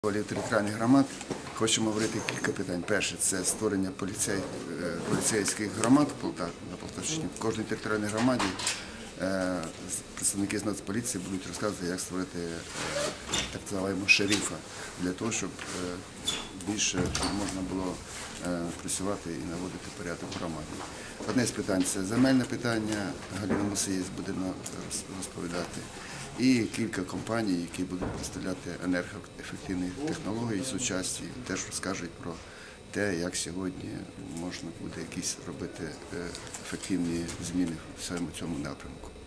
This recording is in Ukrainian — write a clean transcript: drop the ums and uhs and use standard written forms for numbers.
Голів територіальних громад хочемо говорити кілька питань. Перше – це створення поліцейських громад на Полтавщині. В кожній територіальній громаді представники з Нацполіції будуть розказувати, як створити так званого шерифа, для того, щоб більше можна було працювати і наводити порядок в громаді. Одне з питань – це земельне питання, Галина Мусієць буде розповідати. І кілька компаній, які будуть представляти енергоефективні технології сучасні, теж розкажуть про те, як сьогодні можна буде якісь робити ефективні зміни в цьому напрямку.